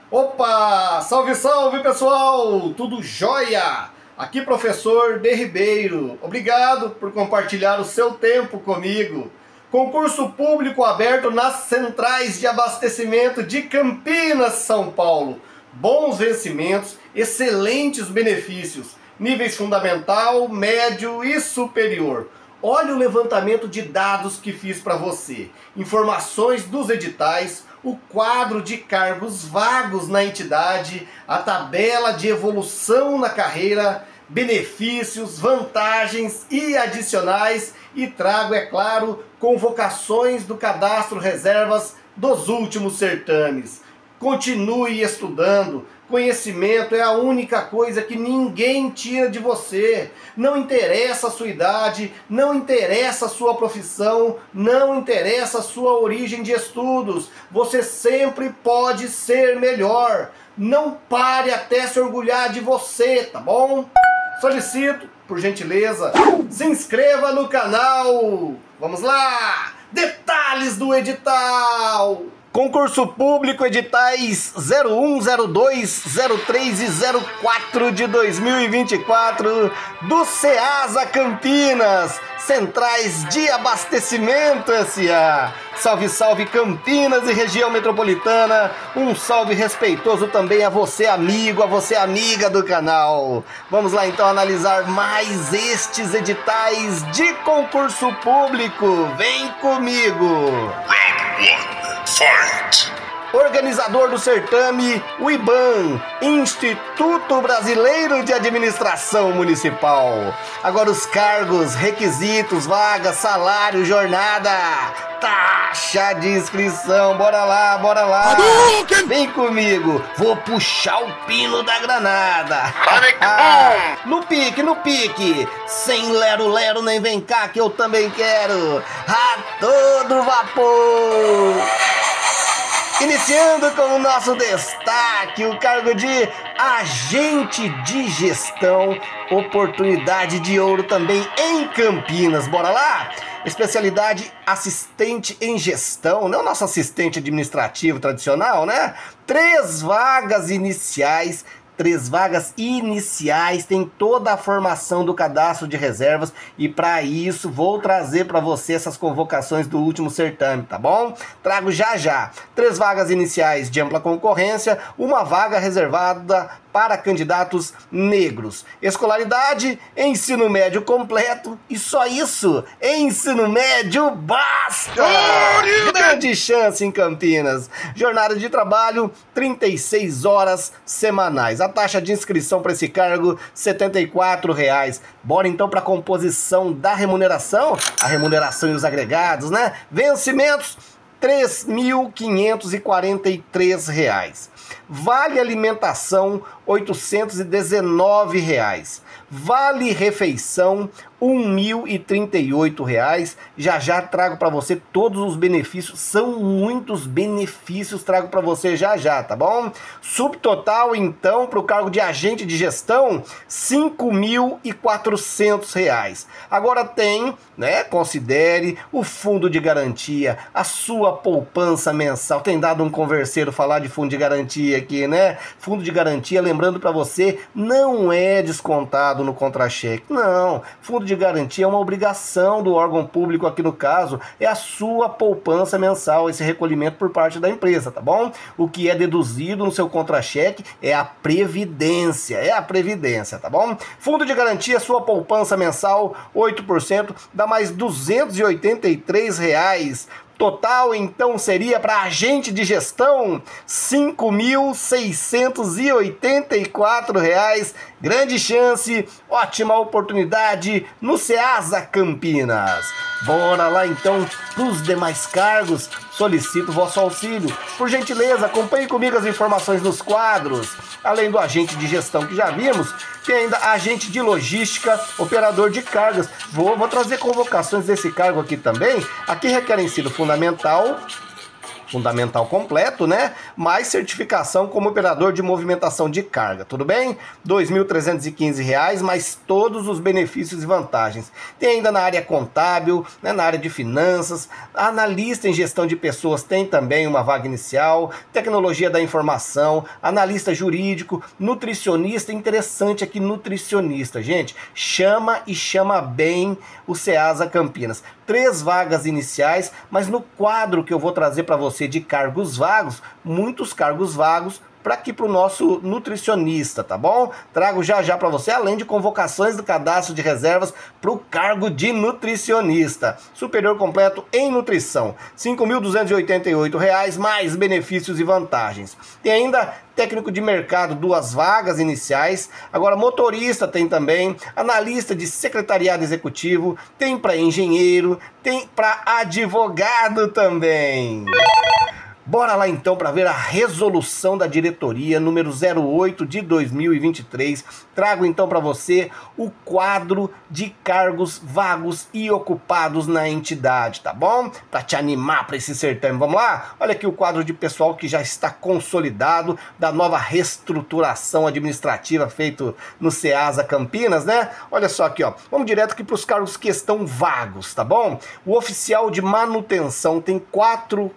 Opa! Salve, salve, pessoal! Tudo jóia? Aqui professor D. Ribeiro. Obrigado por compartilhar o seu tempo comigo. Concurso público aberto nas centrais de abastecimento de Campinas, São Paulo. Bons vencimentos, excelentes benefícios, níveis fundamental, médio e superior. Olha o levantamento de dados que fiz para você. Informações dos editais, o quadro de cargos vagos na entidade, a tabela de evolução na carreira, benefícios, vantagens e adicionais, e trago, é claro, convocações do cadastro reservas dos últimos certames. Continue estudando. Conhecimento é a única coisa que ninguém tira de você. Não interessa a sua idade, não interessa a sua profissão, não interessa a sua origem de estudos. Você sempre pode ser melhor. Não pare até se orgulhar de você, tá bom? Solicito, por gentileza, se inscreva no canal. Vamos lá! Detalhes do edital! Concurso Público Editais 01, 02, 03 e 04 de 2024 do Ceasa Campinas, Centrais de Abastecimento S.A. Salve, salve Campinas e região metropolitana. Um salve respeitoso também a você amigo, a você amiga do canal. Vamos lá então analisar mais estes editais de concurso público. Vem comigo! Fight. Organizador do certame, o IBAM, Instituto Brasileiro de Administração Municipal. Agora os cargos, requisitos, vagas, salário, jornada, taxa de inscrição. Bora lá, bora lá. Vem comigo, vou puxar o pino da granada. No pique, no pique. Sem lero-lero nem vem cá que eu também quero. A todo vapor. Iniciando com o nosso destaque, o cargo de agente de gestão, oportunidade de ouro também em Campinas. Bora lá? Especialidade assistente em gestão, não é o nosso assistente administrativo tradicional, né? 3 vagas iniciais. 3 vagas iniciais, tem toda a formação do cadastro de reservas e para isso vou trazer para você essas convocações do último certame, tá bom? Trago já já. 3 vagas iniciais de ampla concorrência, 1 vaga reservada para candidatos negros. Escolaridade, ensino médio completo e só isso, ensino médio basta! Grande chance em Campinas. Jornada de trabalho, 36 horas semanais. A taxa de inscrição para esse cargo, R$ 74,00. Bora então para a composição da remuneração, a remuneração e os agregados, né? Vencimentos, R$ 3.543. Vale alimentação, R$ 819. Vale refeição, R$ 1.038. Já trago para você todos os benefícios, são muitos benefícios, trago para você já, tá bom? Subtotal, então, para o cargo de agente de gestão, R$ 5.400. Agora tem, né, considere o fundo de garantia, a sua poupança mensal. Tem dado um converseiro falar de fundo de garantia aqui, né? Fundo de garantia, lembrando para você, não é descontado no contra-cheque, não. Fundo de garantia é uma obrigação do órgão público, aqui no caso, é a sua poupança mensal, esse recolhimento por parte da empresa, tá bom? O que é deduzido no seu contra-cheque é a previdência, tá bom? Fundo de garantia, sua poupança mensal, 8%, dá mais R$ 283. Total, então, seria para agente de gestão R$ 5.684. Grande chance, ótima oportunidade no Ceasa Campinas. Bora lá, então, para os demais cargos. Solicito vosso auxílio. Por gentileza, acompanhe comigo as informações nos quadros. Além do agente de gestão que já vimos, tem ainda agente de logística, operador de cargas. Vou trazer convocações desse cargo aqui também. Aqui requer ensino fundamental, fundamental completo, né? Mais certificação como operador de movimentação de carga, tudo bem? R$ 2.315, mais todos os benefícios e vantagens. Tem ainda na área contábil, né, na área de finanças, analista em gestão de pessoas tem também uma vaga inicial, tecnologia da informação, analista jurídico, nutricionista, interessante aqui, nutricionista, gente, chama e chama bem o Ceasa Campinas. 3 vagas iniciais, mas no quadro que eu vou trazer para você de cargos vagos, muitos cargos vagos para aqui para o nosso nutricionista, tá bom? Trago já já para você, além de convocações do cadastro de reservas para o cargo de nutricionista. Superior completo em nutrição, R$ 5.288, mais benefícios e vantagens. Tem ainda técnico de mercado, 2 vagas iniciais. Agora motorista tem também, analista de secretariado executivo, tem para engenheiro, tem para advogado também. Bora lá então para ver a resolução da diretoria número 08 de 2023. Trago então para você o quadro de cargos vagos e ocupados na entidade, tá bom? Para te animar para esse certame. Vamos lá? Olha aqui o quadro de pessoal que já está consolidado da nova reestruturação administrativa feito no Ceasa Campinas, né? Olha só aqui, ó. Vamos direto aqui para os cargos que estão vagos, tá bom? O oficial de manutenção tem 4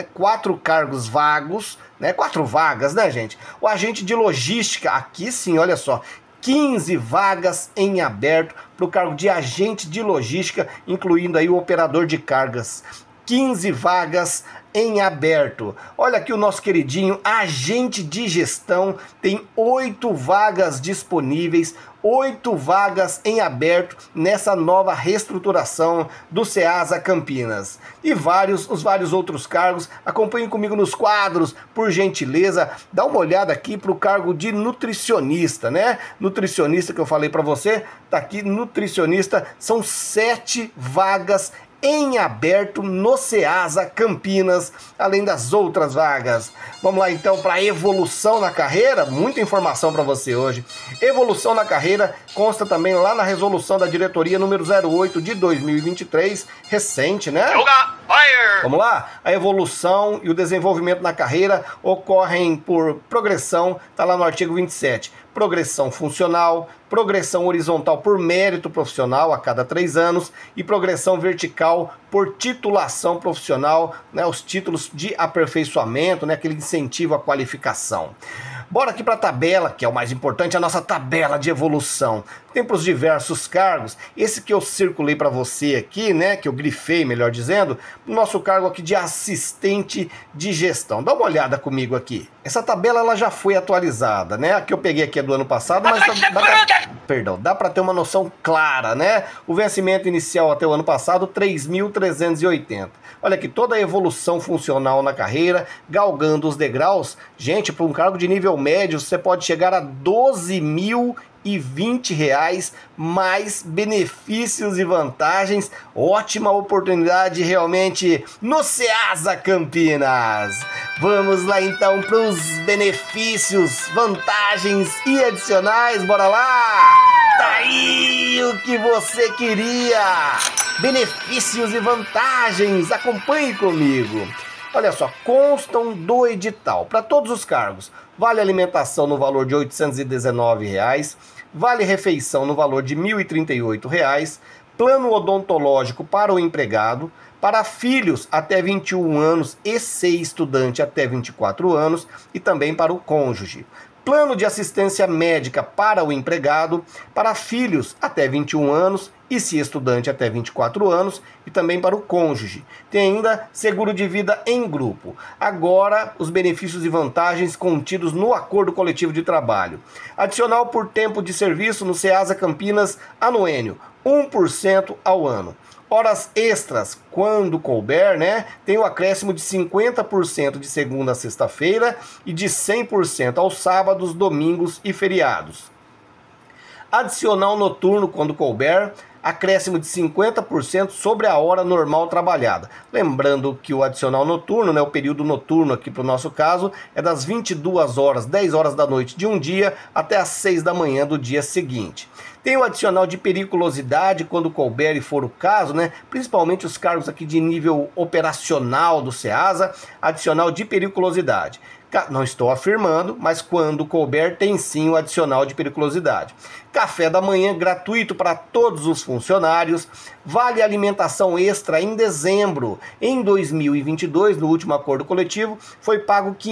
cargos vagos, 4 vagas, né, gente? O agente de logística, aqui sim, olha só, 15 vagas em aberto para o cargo de agente de logística, incluindo aí o operador de cargas. 15 vagas em aberto. Olha aqui o nosso queridinho agente de gestão, tem 8 vagas disponíveis, 8 vagas em aberto nessa nova reestruturação do Ceasa Campinas. E os vários outros cargos, acompanhem comigo nos quadros, por gentileza, dá uma olhada aqui para o cargo de nutricionista, né? Nutricionista que eu falei para você, tá aqui, nutricionista, são 7 vagas em aberto no Ceasa Campinas, além das outras vagas. Vamos lá então para a evolução na carreira, muita informação para você hoje. Evolução na carreira consta também lá na resolução da diretoria número 08 de 2023, recente, né? Vamos lá? A evolução e o desenvolvimento na carreira ocorrem por progressão, tá lá no artigo 27. Progressão funcional, progressão horizontal por mérito profissional a cada 3 anos e progressão vertical por titulação profissional, né, os títulos de aperfeiçoamento, né, aquele incentivo à qualificação. Bora aqui para a tabela, que é o mais importante, a nossa tabela de evolução. Tem para os diversos cargos, esse que eu circulei para você aqui, né, que eu grifei, melhor dizendo, o nosso cargo aqui de assistente de gestão. Dá uma olhada comigo aqui. Essa tabela ela já foi atualizada, né? A que eu peguei aqui é do ano passado, mas dá para ter uma noção clara, né? O vencimento inicial até o ano passado, 3.380. Olha aqui, toda a evolução funcional na carreira, galgando os degraus. Gente, para um cargo de nível médio, você pode chegar a R$12.020, mais benefícios e vantagens. Ótima oportunidade realmente no Ceasa Campinas. Vamos lá então para os benefícios, vantagens e adicionais. Bora lá! Tá aí o que você queria! Benefícios e vantagens, acompanhe comigo. Olha só, constam do edital para todos os cargos. Vale alimentação no valor de R$ 819, vale refeição no valor de R$ 1.038, plano odontológico para o empregado, para filhos até 21 anos e ser estudante até 24 anos e também para o cônjuge. Plano de assistência médica para o empregado, para filhos até 21 anos e se estudante até 24 anos e também para o cônjuge. Tem ainda seguro de vida em grupo. Agora, os benefícios e vantagens contidos no acordo coletivo de trabalho. Adicional por tempo de serviço no Ceasa Campinas anuênio, 1% ao ano. Horas extras, quando couber, né? Tem o acréscimo de 50% de segunda a sexta-feira e de 100% aos sábados, domingos e feriados. Adicional noturno, quando couber, acréscimo de 50% sobre a hora normal trabalhada. Lembrando que o adicional noturno, né, o período noturno aqui para o nosso caso, é das 22 horas, 10 horas da noite de um dia até as 6 da manhã do dia seguinte. Tem o adicional de periculosidade quando couber e for o caso, né? Principalmente os cargos aqui de nível operacional do SEASA, adicional de periculosidade. Não estou afirmando, mas quando couber tem sim o adicional de periculosidade. Café da manhã gratuito para todos os funcionários. Vale alimentação extra em dezembro. Em 2022, no último acordo coletivo, foi pago R$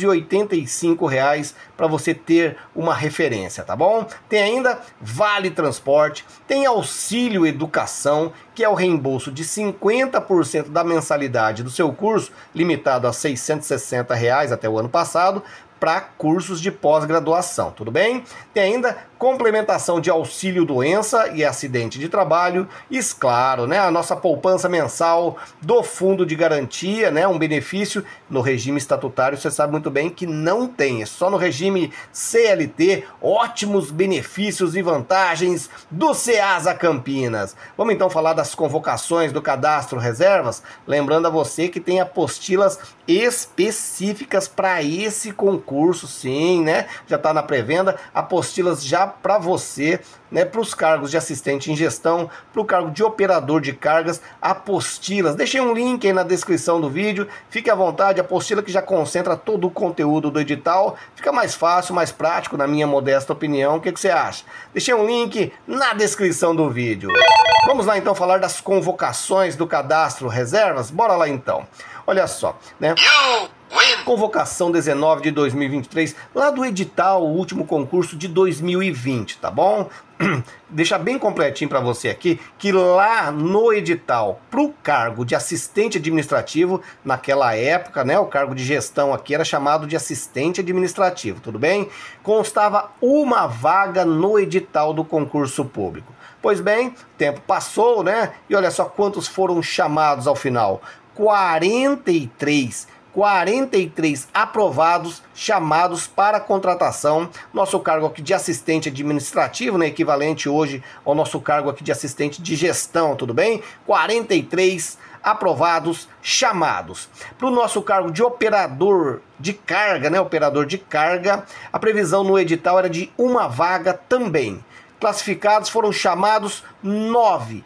585 para você ter uma referência, tá bom? Tem ainda vale transporte, tem auxílio educação, que é o reembolso de 50% da mensalidade do seu curso, limitado a R$ 660 até o ano passado, para cursos de pós-graduação, tudo bem? Tem ainda complementação de auxílio doença e acidente de trabalho, e claro, né, a nossa poupança mensal do fundo de garantia, né, um benefício no regime estatutário, você sabe muito bem que não tem, é só no regime CLT, ótimos benefícios e vantagens do SEASA Campinas. Vamos então falar das convocações do cadastro reservas, lembrando a você que tem apostilas específicas para esse concurso, sim, né? Já está na pré-venda, apostilas já para você, né? Para os cargos de assistente em gestão, para o cargo de operador de cargas, apostilas. Deixei um link aí na descrição do vídeo, fique à vontade, apostila que já concentra todo o conteúdo do edital, fica mais fácil, mais prático, na minha modesta opinião. O que você acha? Deixei um link na descrição do vídeo. Vamos lá então falar das convocações do cadastro reservas? Bora lá então. Olha só, né? Convocação 19 de 2023, lá do edital, o último concurso de 2020, tá bom? Deixar bem completinho para você aqui, que lá no edital, para o cargo de assistente administrativo, naquela época, né, o cargo de gestão aqui era chamado de assistente administrativo, tudo bem? Constava uma vaga no edital do concurso público. Pois bem, o tempo passou, né? E olha só quantos foram chamados ao final. 43 aprovados, chamados para contratação. Nosso cargo aqui de assistente administrativo, né, equivalente hoje ao nosso cargo aqui de assistente de gestão, tudo bem? 43 aprovados, chamados. Para o nosso cargo de operador de carga, né, operador de carga, a previsão no edital era de uma vaga também. Classificados foram chamados 9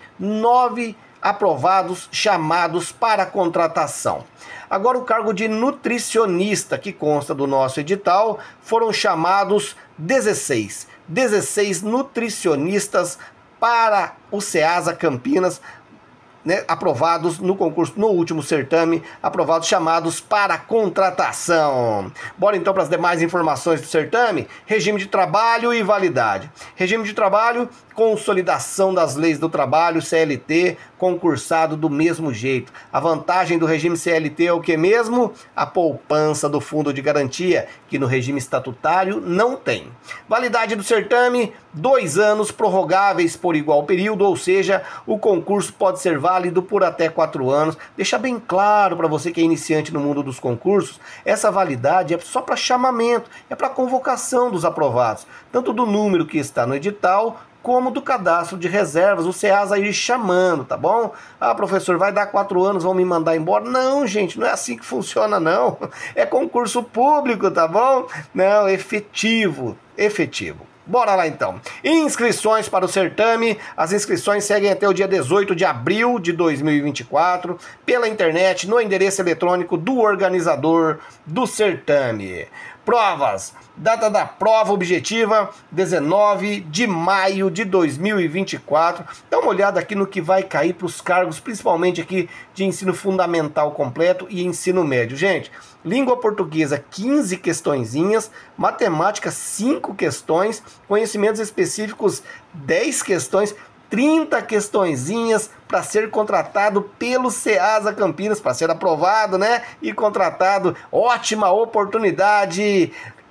aprovados, chamados para contratação. Agora o cargo de nutricionista, que consta do nosso edital, foram chamados 16 nutricionistas para o SEASA Campinas, né, aprovados no concurso, no último certame, aprovados, chamados para contratação. Bora então para as demais informações do certame. Regime de trabalho e validade. Regime de trabalho, consolidação das leis do trabalho, CLT, concursado do mesmo jeito. A vantagem do regime CLT é o que mesmo? A poupança do fundo de garantia, que no regime estatutário não tem. Validade do certame, 2 anos prorrogáveis por igual período, ou seja, o concurso pode ser válido por até 4 anos. Deixa bem claro para você que é iniciante no mundo dos concursos, essa validade é só para chamamento, é para convocação dos aprovados, tanto do número que está no edital, como do cadastro de reservas, o SEASA ir chamando, tá bom? Ah, professor, vai dar 4 anos, vão me mandar embora? Não, gente, não é assim que funciona, não. É concurso público, tá bom? Não, efetivo. Bora lá então. Inscrições para o certame. As inscrições seguem até o dia 18 de abril de 2024 pela internet no endereço eletrônico do organizador do certame. Provas. Data da prova objetiva, 19 de maio de 2024. Dá uma olhada aqui no que vai cair para os cargos, principalmente aqui de ensino fundamental completo e ensino médio. Gente, língua portuguesa, 15 questõezinhas, matemática, 5 questões, conhecimentos específicos, 10 questões, 30 questõezinhas para ser contratado pelo SEASA Campinas, para ser aprovado, né? E contratado. Ótima oportunidade.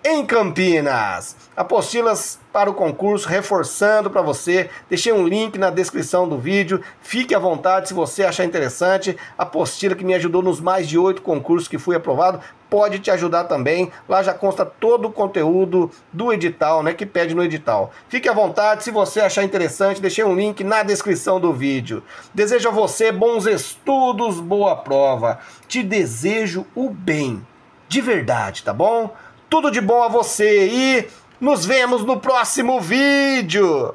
em Campinas. Apostilas para o concurso, reforçando para você. Deixei um link na descrição do vídeo. Fique à vontade se você achar interessante. Apostila que me ajudou nos mais de 8 concursos que fui aprovado. Pode te ajudar também. Lá já consta todo o conteúdo do edital, né, que pede no edital. Fique à vontade se você achar interessante. Deixei um link na descrição do vídeo. Desejo a você bons estudos, boa prova. Te desejo o bem. De verdade, tá bom? Tudo de bom a você e nos vemos no próximo vídeo!